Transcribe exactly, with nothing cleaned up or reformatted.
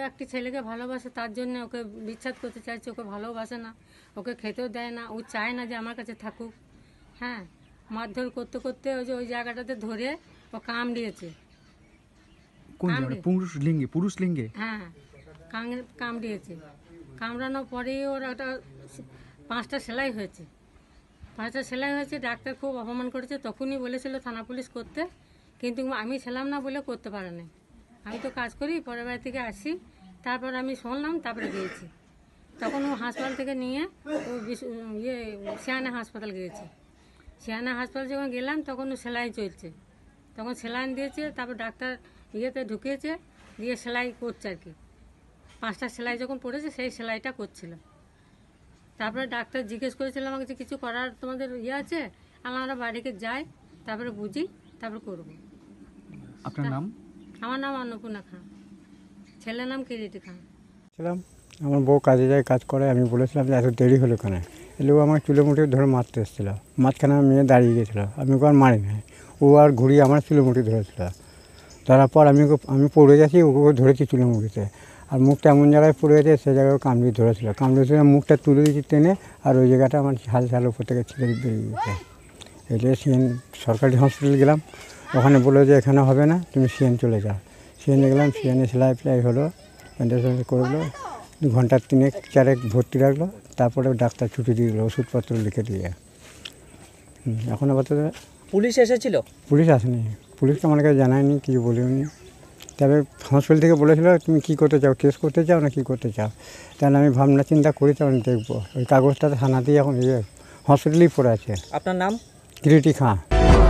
একটি ছেলেকে ভালোবাসে, তার জন্য ওকে বিচ্ছেদ করতে চাইছে। ওকে ভালোবাসে না, ওকে খেতেও দেয় না, ও চায় না যে আমার কাছে থাকুক। হ্যাঁ, মারধর করতে করতে ওই যে ওই জায়গাটাতে ধরে ও কাম দিয়েছে। কোন জায়গাটা? পুরুষ লিঙ্গে? পুরুষ লিঙ্গে? হ্যাঁ, কাম কামড়িয়েছে। কামড়ানোর পরেই ওর একটা পাঁচটা সেলাই হয়েছে। পাঁচটা সেলাই হয়েছে, ডাক্তার খুব অপমান করেছে। তখনই বলেছিল থানা পুলিশ করতে, কিন্তু আমি ছিলাম না বলে করতে পারে না। আমি তো কাজ করি, পরের বাড়ি থেকে আসি, তারপর আমি শুনলাম, তারপরে গিয়েছি। তখন ও হাসপাতাল থেকে নিয়ে ও বিশ- ইয়ে সিয়ানা হাসপাতাল গিয়েছে। সিয়ানা হাসপাতাল যখন গেলাম তখন ও সেলাই চলছে, তখন সেলাইন দিয়েছে। তারপর ডাক্তার ইয়েতে ঢুকিয়েছে, দিয়ে সেলাই করছে আর কি। পাঁচটা সেলাই যখন পড়েছে সেই সেলাইটা করছিল। তারপরে ডাক্তার জিজ্ঞেস করেছিল আমাকে যে কিছু করার তোমাদের ইয়ে আছে? আমরা বাড়িতে যাই, তারপরে বুঝি, তারপরে করবো। আপনার নাম? আমার নাম অন্নপূর্ণা খান, ছেলের নাম কিরিটি খান। ছিলাম, আমার বউ কাজে যায়, কাজ করে। আমি বলেছিলাম যে এত দেরি হলো কেন? এলেও আমার চুলে মুঠে ধরে মারতে এসেছিলো। মাঝখানে আমার মেয়ে দাঁড়িয়ে গেছিলো, আমি ওকে আর মারি নাই। ও আর ঘুরিয়ে আমার চুলে মুঠি ধরেছিল। ধরার পর আমি ওকে আমি পড়ে গেছি, ওকে ধরেছি চুলে মুঠিতে। আর মুখটা এমন জায়গায় পড়ে গেছে, সে জায়গায় কামড়িয়ে ধরেছিল। কামড়িয়েছিল, মুখটা তুলে দিয়েছি টেনে, আর ওই জায়গাটা আমার ঝাল ঝাল উপর থেকে ছিঁড়ে বেরিয়ে গেছে। এলে সিএন সরকারি হসপিটালে গেলাম, ওখানে বললো যে এখানে হবে না, তুমি সিএন চলে যাও। সিএনে গেলাম, সিএনে সেলাই ফেলাই হলো, ব্যান্ডেজ করলো, দু ঘন্টা তিনেক চারেক ভর্তি রাখলো। তারপরে ডাক্তার ছুটি দিয়ে দিল, ওষুধপত্র লিখে দিয়ে। হুম, এখন আপাতত পুলিশ এসেছিল? পুলিশ আসেনি, পুলিশকে আমার কাছে জানায়নি, কিছু বলেনি। তবে হসপিটাল থেকে বলেছিল তুমি কী করতে চাও, কেস করতে চাও না কী করতে চাও? তাহলে আমি ভাবনা চিন্তা করি, তখন দেখবো। ওই কাগজটা থানাতেই এখন ইয়ে হসপিটালেই পড়ে আছে। আপনার নাম? কিরিটি খাঁ।